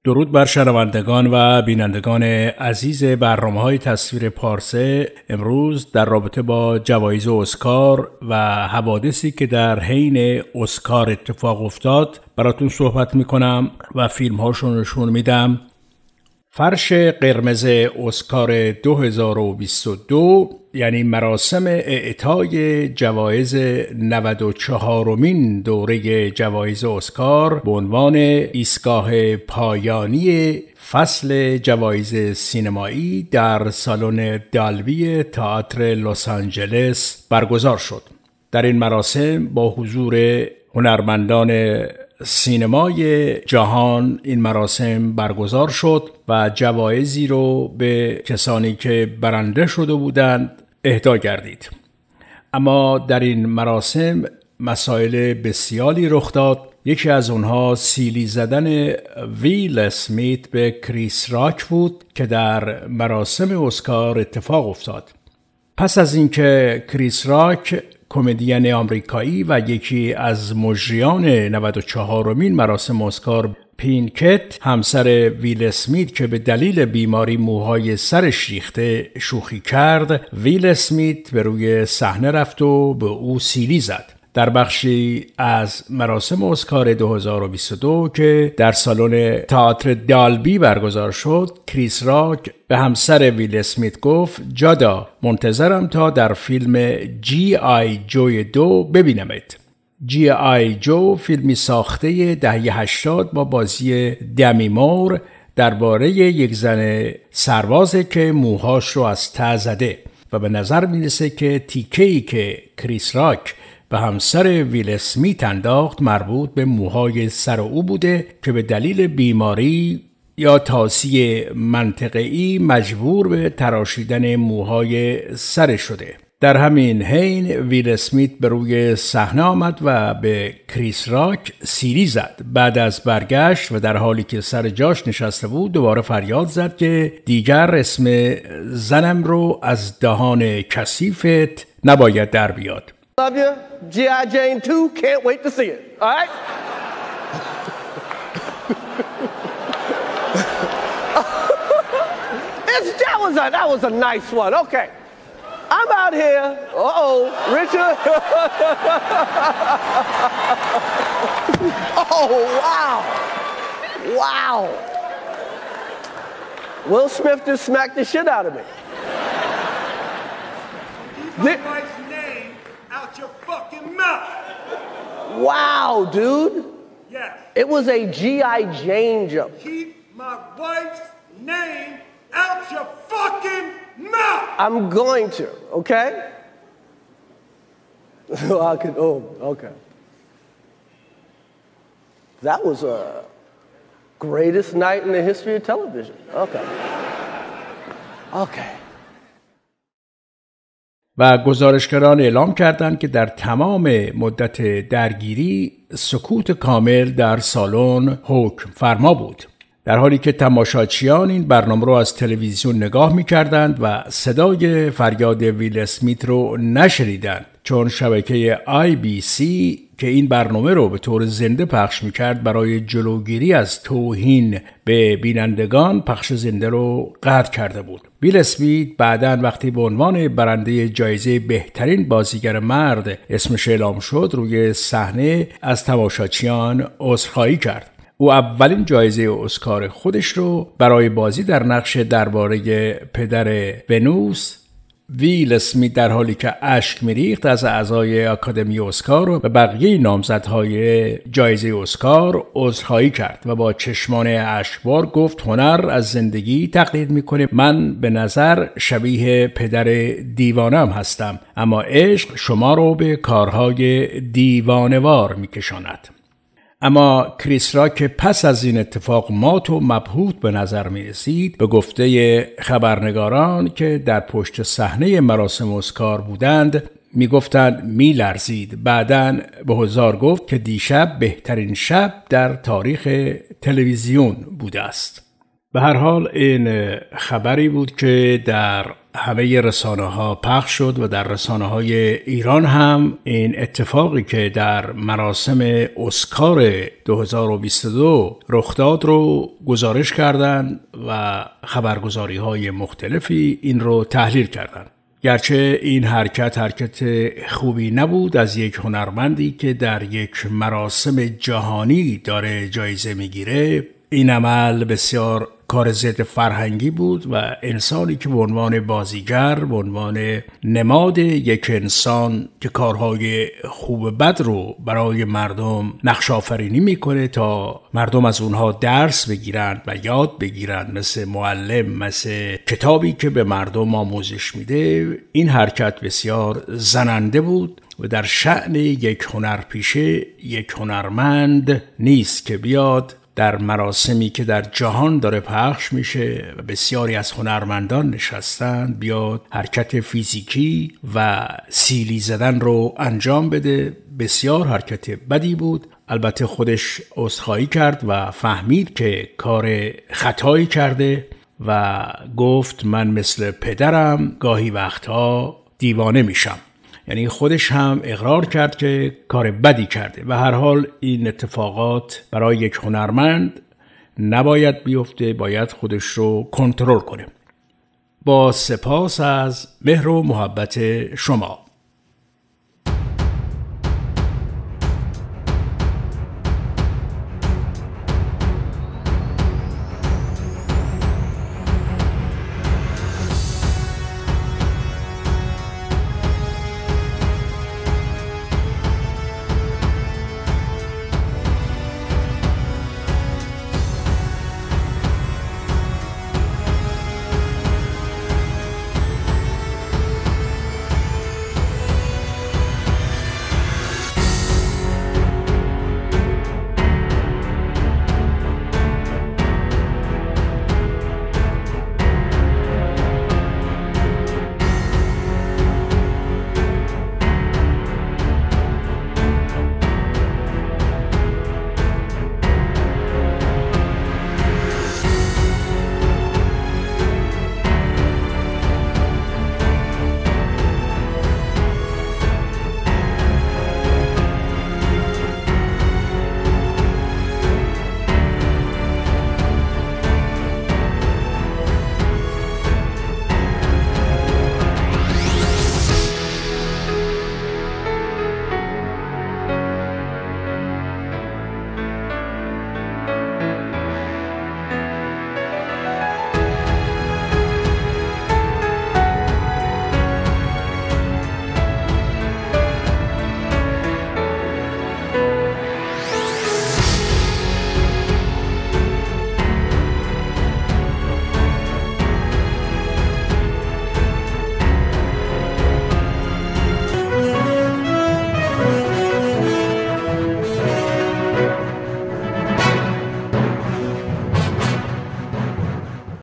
درود بر شنوندگان و بینندگان عزیز برنامه‌های تصویر پارسه. امروز در رابطه با جوایز اسکار و حوادثی که در حین اسکار اتفاق افتاد براتون صحبت میکنم و فیلم‌هاشون نشون میدم. فرش قرمز اسکار 2022 یعنی مراسم اعطای جوایز 94مین دوره جوایز اسکار به عنوان ایستگاه پایانی فصل جوایز سینمایی در سالن دالبی تئاتر لس آنجلس برگزار شد. در این مراسم با حضور هنرمندان سینمای جهان این مراسم برگزار شد و جوایزی رو به کسانی که برنده شده بودند اهدا گردید. اما در این مراسم مسائل بسیاری رخ داد. یکی از اونها سیلی زدن ویل اسمیت به کریس راک بود که در مراسم اسکار اتفاق افتاد. پس از اینکه کریس راک کمدین آمریکایی و یکی از مجریان 94مین مراسم اسکار پینکت همسر ویل اسمیت که به دلیل بیماری موهای سرش ریخته شوخی کرد، ویل اسمیت به روی صحنه رفت و به او سیلی زد. در بخشی از مراسم اسکار 2022 که در سالن تئاتر دالبی برگزار شد، کریس راک به همسر ویل اسمیت گفت جادا منتظرم تا در فیلم جی آی جو 2 ببینمت. جی آی جو فیلمی ساخته دهه 80 با بازی دمی مور درباره یک زن سربازه که موهاش رو از ته زده و به نظر میرسه که تیکه‌ای که کریس راک به همسر ویل اسمیت انداخت مربوط به موهای سر او بوده که به دلیل بیماری یا تاسی منطقه‌ای مجبور به تراشیدن موهای سر شده. در همین حین ویل اسمیت به روی صحنه آمد و به کریس راک سیلی زد. بعد از برگشت و در حالی که سر جاش نشسته بود دوباره فریاد زد که دیگر اسم زنم رو از دهان کثیفت نباید در بیاد. Love you. G.I. Jane 2, can't wait to see it. All right? that was a nice one. Okay. I'm out here. Uh-oh, Richard. Oh, wow. Wow. Will Smith just smacked the shit out of me. Out your fucking mouth. Wow, dude. Yes. It was a G.I. Jane joke. Keep my wife's name out your fucking mouth. I'm going to, okay? Okay. That was a greatest night in the history of television. Okay. Okay. و گزارشگران اعلام کردند که در تمام مدت درگیری سکوت کامل در سالن حکم فرما بود، در حالی که تماشاچیان این برنامه رو از تلویزیون نگاه می‌کردند و صدای فریاد ویل اسمیت رو نشنیدند، چون شبکه IBC که این برنامه رو به طور زنده پخش می‌کرد برای جلوگیری از توهین به بینندگان پخش زنده رو قطع کرده بود. ویل اسمیت بعداً وقتی به عنوان برنده جایزه بهترین بازیگر مرد اسمش اعلام شد روی صحنه از تماشاچیان عذرخواهی کرد. او اولین جایزه اسکار خودش رو برای بازی در نقش درباره پدر ونوس ویل اسمیت در حالی که اشک میریخت از اعضای آکادمی اسکار و بقیه نامزدهای جایزه اسکار عذرخواهی کرد و با چشمان اشکبار گفت هنر از زندگی تقلید میکنه. من به نظر شبیه پدر دیوانم هستم، اما عشق شما رو به کارهای دیوانوار میکشاند. اما کریس راک پس از این اتفاق مات و مبهوت به نظر می رسید. به گفته خبرنگاران که در پشت صحنه مراسم اسکار بودند می گفتند می لرزید. بعداً به حضار گفت که دیشب بهترین شب در تاریخ تلویزیون بوده است. به هر حال این خبری بود که در همه رسانه‌ها پخش شد و در رسانه‌های ایران هم این اتفاقی که در مراسم اسکار 2022 رخ داد رو گزارش کردند و خبرگزاری‌های مختلفی این رو تحلیل کردند. گرچه این حرکت خوبی نبود از یک هنرمندی که در یک مراسم جهانی داره جایزه میگیره، این عمل بسیار کار ضد فرهنگی بود و انسانی که به عنوان بازیگر، به عنوان نماد یک انسان که کارهای خوب و بد رو برای مردم نقش آفرینی میکنه تا مردم از اونها درس بگیرند و یاد بگیرند، مثل معلم، مثل کتابی که به مردم آموزش میده، این حرکت بسیار زننده بود و در شأن یک هنرپیشه، یک هنرمند نیست که بیاد در مراسمی که در جهان داره پخش میشه و بسیاری از هنرمندان نشستن بیاد حرکت فیزیکی و سیلی زدن رو انجام بده. بسیار حرکت بدی بود. البته خودش عذرخواهی کرد و فهمید که کار خطایی کرده و گفت من مثل پدرم گاهی وقتها دیوانه میشم. یعنی خودش هم اقرار کرد که کار بدی کرده و هر حال این اتفاقات برای یک هنرمند نباید بیفته، باید خودش رو کنترل کنه. با سپاس از مهر و محبت شما.